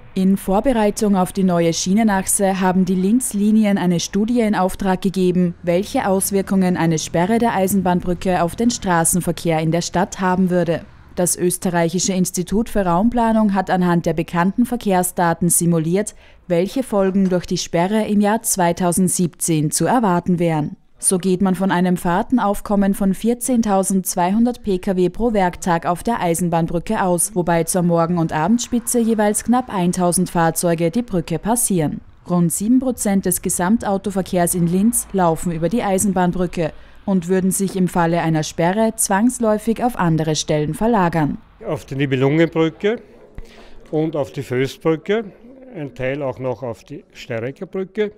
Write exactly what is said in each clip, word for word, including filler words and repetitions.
In Vorbereitung auf die neue Schienenachse haben die Linz-Linien eine Studie in Auftrag gegeben, welche Auswirkungen eine Sperre der Eisenbahnbrücke auf den Straßenverkehr in der Stadt haben würde. Das österreichische Institut für Raumplanung hat anhand der bekannten Verkehrsdaten simuliert, welche Folgen durch die Sperre im Jahr zweitausendsiebzehn zu erwarten wären. So geht man von einem Fahrtenaufkommen von vierzehntausendzweihundert Pkw pro Werktag auf der Eisenbahnbrücke aus, wobei zur Morgen- und Abendspitze jeweils knapp tausend Fahrzeuge die Brücke passieren. Rund sieben Prozent des Gesamtautoverkehrs in Linz laufen über die Eisenbahnbrücke und würden sich im Falle einer Sperre zwangsläufig auf andere Stellen verlagern. Auf die Nibelungenbrücke und auf die Föstbrücke, ein Teil auch noch auf die Steirecker Brücke.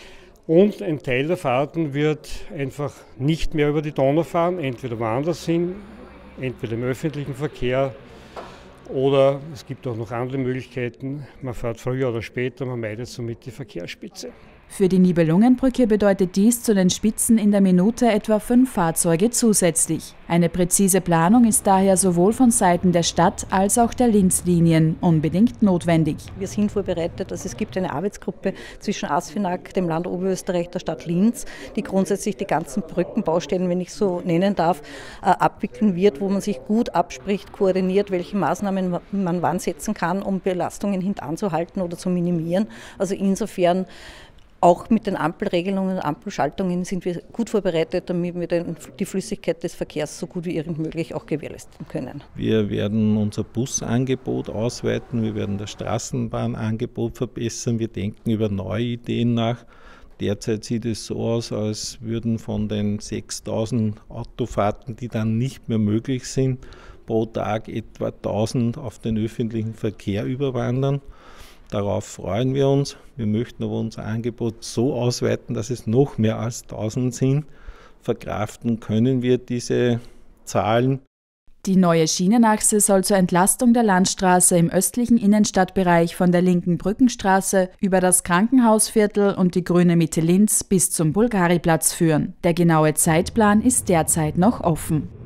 Und ein Teil der Fahrten wird einfach nicht mehr über die Donau fahren, entweder woanders hin, entweder im öffentlichen Verkehr oder es gibt auch noch andere Möglichkeiten. Man fährt früher oder später, man meidet somit die Verkehrsspitze. Für die Nibelungenbrücke bedeutet dies zu den Spitzen in der Minute etwa fünf Fahrzeuge zusätzlich. Eine präzise Planung ist daher sowohl von Seiten der Stadt als auch der Linz-Linien unbedingt notwendig. Wir sind vorbereitet, also es gibt eine Arbeitsgruppe zwischen ASFINAG, dem Land Oberösterreich, der Stadt Linz, die grundsätzlich die ganzen Brückenbaustellen, wenn ich so nennen darf, abwickeln wird, wo man sich gut abspricht, koordiniert, welche Maßnahmen man wann setzen kann, um Belastungen hintanzuhalten oder zu minimieren. Also insofern auch mit den Ampelregelungen und Ampelschaltungen sind wir gut vorbereitet, damit wir die Flüssigkeit des Verkehrs so gut wie irgend möglich auch gewährleisten können. Wir werden unser Busangebot ausweiten, wir werden das Straßenbahnangebot verbessern, wir denken über neue Ideen nach. Derzeit sieht es so aus, als würden von den sechstausend Autofahrten, die dann nicht mehr möglich sind, pro Tag etwa tausend auf den öffentlichen Verkehr überwandern. Darauf freuen wir uns. Wir möchten aber unser Angebot so ausweiten, dass es noch mehr als tausend sind. Verkraften können wir diese Zahlen. Die neue Schienenachse soll zur Entlastung der Landstraße im östlichen Innenstadtbereich von der linken Brückenstraße über das Krankenhausviertel und die grüne Mitte Linz bis zum Bulgariplatz führen. Der genaue Zeitplan ist derzeit noch offen.